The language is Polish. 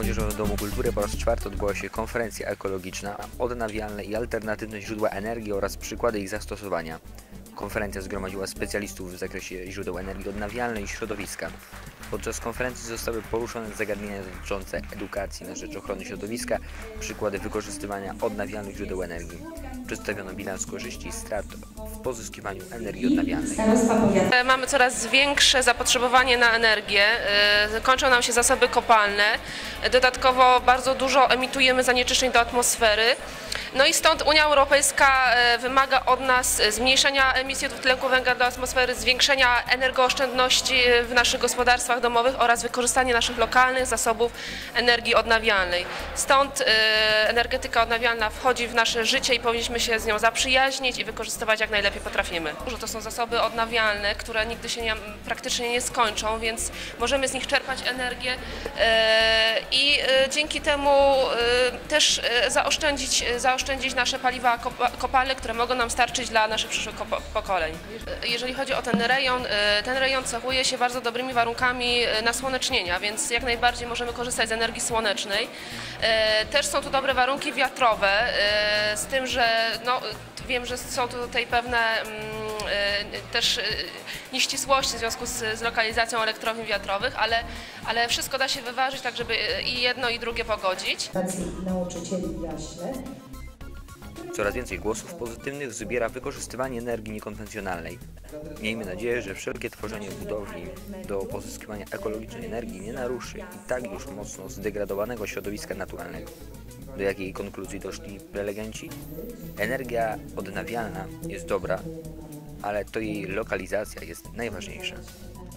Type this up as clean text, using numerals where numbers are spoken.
Młodzieżowym Domu Kultury po raz czwarty odbyła się konferencja ekologiczna Odnawialne i alternatywne źródła energii oraz przykłady ich zastosowania. Konferencja zgromadziła specjalistów w zakresie źródeł energii odnawialnej i środowiska. Podczas konferencji zostały poruszone zagadnienia dotyczące edukacji na rzecz ochrony środowiska, przykłady wykorzystywania odnawialnych źródeł energii. Przedstawiono bilans korzyści i strat w pozyskiwaniu energii odnawialnej. Mamy coraz większe zapotrzebowanie na energię, kończą nam się zasoby kopalne, dodatkowo bardzo dużo emitujemy zanieczyszczeń do atmosfery. No i stąd Unia Europejska wymaga od nas zmniejszenia emisji dwutlenku węgla do atmosfery, zwiększenia energooszczędności w naszych gospodarstwach domowych oraz wykorzystania naszych lokalnych zasobów energii odnawialnej. Stąd energetyka odnawialna wchodzi w nasze życie i powinniśmy się z nią zaprzyjaźnić i wykorzystywać jak najlepiej potrafimy. To są zasoby odnawialne, które nigdy się praktycznie nie skończą, więc możemy z nich czerpać energię i dzięki temu też zaoszczędzić nasze paliwa kopalne, które mogą nam starczyć dla naszych przyszłych pokoleń. Jeżeli chodzi o ten rejon cechuje się bardzo dobrymi warunkami nasłonecznienia, więc jak najbardziej możemy korzystać z energii słonecznej. Też są tu dobre warunki wiatrowe, z tym, że wiem, że są tutaj pewne też nieścisłości w związku z lokalizacją elektrowni wiatrowych, ale wszystko da się wyważyć tak, żeby i jedno i drugie pogodzić. Nauczycieli w jaśle. Coraz więcej głosów pozytywnych zbiera wykorzystywanie energii niekonwencjonalnej. Miejmy nadzieję, że wszelkie tworzenie budowli do pozyskiwania ekologicznej energii nie naruszy i tak już mocno zdegradowanego środowiska naturalnego. Do jakiej konkluzji doszli prelegenci? Energia odnawialna jest dobra, ale to jej lokalizacja jest najważniejsza.